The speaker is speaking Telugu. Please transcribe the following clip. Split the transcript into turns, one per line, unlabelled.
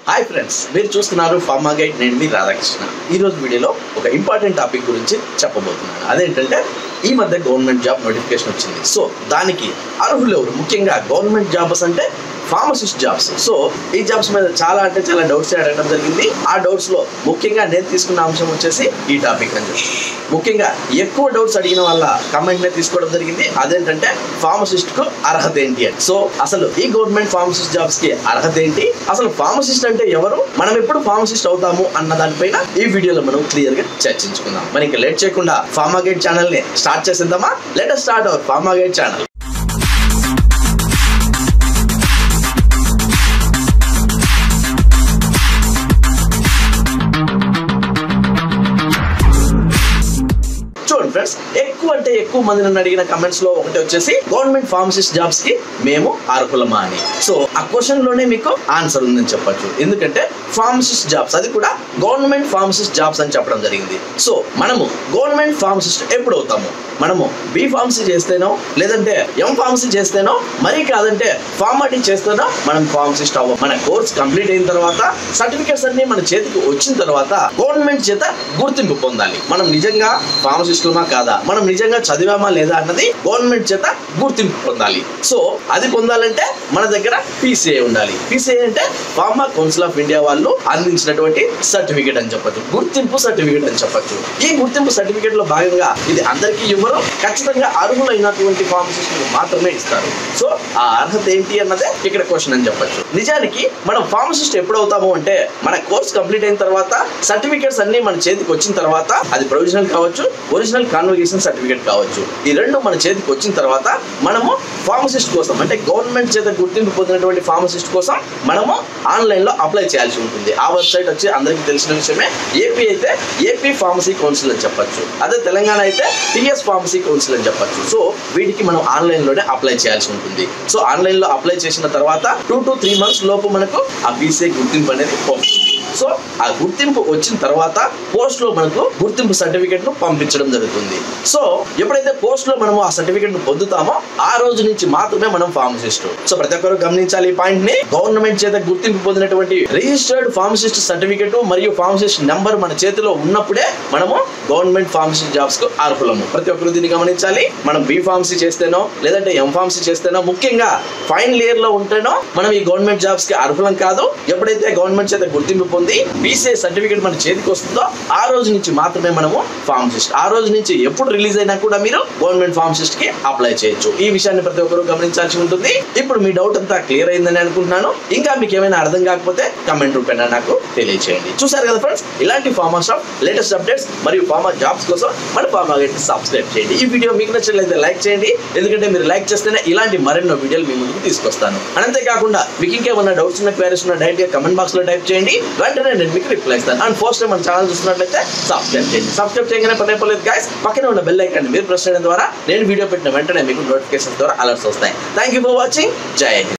హాయ్ ఫ్రెండ్స్, మీరు చూస్తున్నారు ఫార్మా గైడ్. నేను మీ రాధాకృష్ణ. ఈరోజు వీడియోలో ఒక ఇంపార్టెంట్ టాపిక్ గురించి చెప్పబోతున్నాను. అదేంటంటే ఈ మధ్య గవర్నమెంట్ జాబ్ నోటిఫికేషన్ వచ్చింది. సో దానికి అర్హులు ఎవరు? ముఖ్యంగా గవర్నమెంట్ జాబ్స్ అంటే ఫార్మసిస్ట్ జాబ్స్. సో ఈ జాబ్స్ మీద చాలా డౌట్స్ అడగడం జరిగింది. ఆ డౌట్స్ లో ముఖ్యంగా నేను తీసుకున్న అంశం వచ్చేసి ఈ టాపిక్ అని చెప్పి ముఖ్యంగా ఎక్కువ డౌట్స్ అడిగిన వాళ్ళ కమెంట్ నే తీసుకోవడం జరిగింది. అదేంటంటే ఫార్మసిస్ట్ కు అర్హత ఏంటి అని. సో అసలు ఈ గవర్నమెంట్ ఫార్మసిస్ట్ జాబ్స్ కి అర్హత ఏంటి, అసలు ఫార్మసిస్ట్ అంటే ఎవరు, మనం ఎప్పుడు ఫార్మసిస్ట్ అవుతాము అన్న దానిపైన ఈ వీడియోలో మనం క్లియర్ గా చర్చించుకుందాం. మరి ఇంకా లేట్ చేయకుండా ఫార్మా గైడ్ ఛానల్ ని స్టార్ట్ చేసేద్దామా? Let us start our pharma guide channel. Friends, ఎక్కువ మంది నన్ను అడిగిన కమెంట్స్ లో ఒకటి వచ్చేసి గవర్నమెంట్ ఫార్మసిస్ట్ జాబ్స్ కి మేము అర్హులమా అని. సో ఆ క్వశ్చన్ లోనే మీకు ఆన్సర్ ఉందని చెప్పొచ్చు. ఎందుకంటే ఫార్మసిస్ట్ జాబ్స్, అది కూడా గవర్నమెంట్ ఫార్మసిస్ట్ జాబ్స్ అని చెప్పడం జరిగింది. సో మనము గవర్నమెంట్ ఫార్మసిస్ట్ ఎప్పుడు అవుతాము? మనము బి ఫార్మసీ చేస్తేనో, లేదంటే ఎం ఫార్మసీ చేస్తేనో, మరి కాదంటే ఫార్మాటీ చేస్తేనో మనం ఫార్మసిస్ట్ అవ్వం. మన కోర్స్ కంప్లీట్ అయిన తర్వాత సర్టిఫికేట్స్ అన్ని మన చేతికి వచ్చిన తర్వాత గవర్నమెంట్ చేత గుర్తింపు పొందాలి. మనం నిజంగా ఫార్మసిస్టులమా కాదా, మనం నిజంగా చదివామా లేదా అన్నది గవర్నమెంట్ చేత గుర్తింపు పొందాలి. సో అది పొందాలంటే మన దగ్గర PCI ఉండాలి. PCI అంటే ఫార్మా కౌన్సిల్ ఆఫ్ ఇండియా వాళ్ళు అందించినటువంటి సర్టిఫికేట్ అని చెప్పొచ్చు, గుర్తింపు సర్టిఫికేట్ అని చెప్పొచ్చు. ఈ గుర్తింపు సర్టిఫికేట్ లో భాగంగా ఇది అందరికీ ఇవ్వరు, ఖచ్చితంగా అర్హులైనటువంటి ఫార్మసిస్టులు మాత్రమే ఇస్తారు. సో ఆ అర్హత ఏంటి అన్నదే ఇక్కడ క్వశ్చన్ అని చెప్పొచ్చు. నిజానికి మనం ఫార్మసిస్ట్ ఎప్పుడు అవుతాము అంటే మన కోర్స్ కంప్లీట్ అయిన తర్వాత సర్టిఫికేట్స్ అన్ని మన చేతికి వచ్చిన తర్వాత, అది ప్రొవిజనల్ కావచ్చు, ఒరిజినల్ కాన్వకేషన్ సర్టిఫికేట్ కావచ్చు, ఈ రెండు మన చేతికి వచ్చిన తర్వాత మనము ఫార్మసిస్ట్ కోసం అంటే గవర్నమెంట్ చేత గుర్తింపు పొందినటువంటి ఫార్మసిస్ట్ కోసం మనము ఆన్లైన్ లో అప్లై చేయాల్సి ఉంటుంది. ఆ వెబ్సైట్ వచ్చి అందరికీ తెలిసిన విషయమే. ఏపీ అయితే ఏపీ ఫార్మసీ కౌన్సిల్ అని చెప్పొచ్చు, అదే తెలంగాణ అయితే TS ఫార్మసీ కౌన్సిల్ అని చెప్పొచ్చు. సో వీటికి మనం ఆన్లైన్ లోనే అప్లై చేయాల్సి ఉంటుంది. సో ఆన్లైన్ లో అప్లై చేసిన తర్వాత 2 to 3 months లోపు మనకు ఆ PCI గుర్తింపు అనేది వస్తుంది. సో ఆ గుర్తింపు వచ్చిన తర్వాత పోస్ట్ లో మనకు గుర్తింపు సర్టిఫికేట్ ను పంపించడం జరుగుతుంది. సో ఎప్పుడైతే పోస్ట్ లో మనము ఆ సర్టిఫికేట్ ను పొందుతామో ఆ రోజు నుంచి మాత్రమే మనం ఫార్మసిస్ట్. సో ప్రతి ఒక్కరు గమనించాలి ఈ పాయింట్ ని. గవర్నమెంట్ చేత గుర్తింపు పొందినటువంటి రిజిస్టర్డ్ ఫార్మసిస్ట్ సర్టిఫికేట్ మరియు ఫార్మసిస్ట్ నెంబర్ మన చేతిలో ఉన్నప్పుడే మనము గవర్నమెంట్ ఫార్మసిస్ట్ జాబ్స్ కు అర్హులము. ప్రతి ఒక్కరు దీన్ని గమనించాలి. మనం బి ఫార్మసీ చేస్తేనో, లేదంటే ఎం ఫార్మసీ చేస్తేనో, ముఖ్యంగా ఫైనల్ ఇయర్ లో ఉంటేనో మనం ఈ గవర్నమెంట్ జాబ్స్ కి అర్హులం కాదు. ఎప్పుడైతే గవర్నమెంట్ చేత గుర్తింపు పొంది PCI సర్టిఫికేట్ మన చేతికి వస్తుందో ఆ రోజు నుంచి మాత్రమే మనము ఫార్మసిస్ట్. ఆ రోజు నుంచి ఎప్పుడు రిలీజ్ అయినా కూడా మీరు గవర్నమెంట్ ఫార్మసిస్ట్ కి అప్లై చేయొచ్చు. ఈ విషయాన్ని ప్రతి ఒక్కరు గమనించాల్సి ఉంటుంది. ఇప్పుడు మీ డౌట్ అంతా క్లియర్ అయిందని అనుకుంటున్నాను. ఇంకా మీకు ఏమైనా అర్థం కాకపోతే కమెంట్ రూపేనా నాకు తెలియజేయండి. చూసారు కదా ఫ్రెండ్స్, ఇలాంటి ఫార్మా షాప్ లేటెస్ట్ అప్డేట్స్ మరియు ఫార్మా జాబ్స్ కోసం మన ఫార్మా గైడ్ సబ్స్క్రైబ్ చేయండి. ఈ వీడియో మీకు నచ్చినట్లయితే లైక్ చేయండి, ఎందుకంటే మీరు లైక్ చేస్తేనే ఇలాంటి మరెన్నో వీడియోలు మీ ముందుకు తీసుకొస్తాను. అంతేకాకుండా మీకు ఇంకేమన్నా డౌట్స్ ఉన్న, క్వైరీస్ ఉన్న డైరెక్ట్ గా కమెంట్ బాక్స్ లో టైప్ చేయండి, వెంటనే నేను మీకు రిప్లై ఇస్తాను. అండ్ ఫస్ట్ టైం మన ఛానల్ చూస్తున్నట్లయితే సబ్స్క్రైబ్ చేయండి. సబ్స్క్రైబ్ చేయగానే పర్లేదు గైస్, పక్కనే ఉన్న బెల్ ఐకాన్ మీరు ప్రెస్ చేయడం ద్వారా నేను వీడియో పెట్టిన వెంటనే మీకు నోటిఫికేషన్ ద్వారా అలర్ట్స్ వస్తాయి. Thank you for watching. జై హింద్.